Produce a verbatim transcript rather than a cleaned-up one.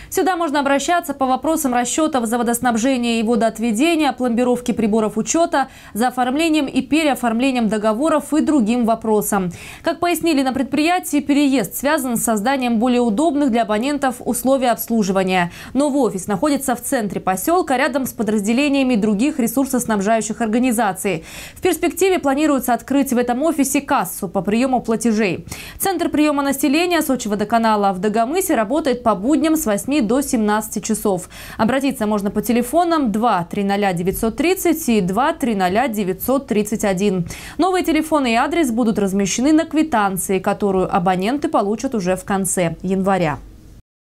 Сюда можно обращаться по вопросам расчетов за водоснабжение и водоотведение, пломбировки приборов учета, за оформлением и переоформлением договоров и другим вопросам. Как пояснили на предприятии, переезд связан с созданием более удобных для абонентов условий обслуживания. Новый офис находится в центре поселка, рядом с подразделениями других ресурсоснабжающих организаций. В перспективе планируется открыть в этом офисе кассу по приему платежей. Центр приема населения Сочи-водоканала в Дагомысе работает по будням с восьми до семнадцати часов. Обратиться можно по телефонам два триста девятьсот тридцать и два триста девятьсот тридцать один. Новые телефоны и адрес будут размещены на квитанции, которую абоненты получат уже в конце января.